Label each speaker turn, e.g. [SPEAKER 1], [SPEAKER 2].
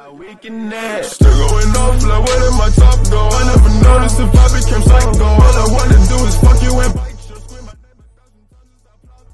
[SPEAKER 1] Still going off like where did my top go? I never noticed if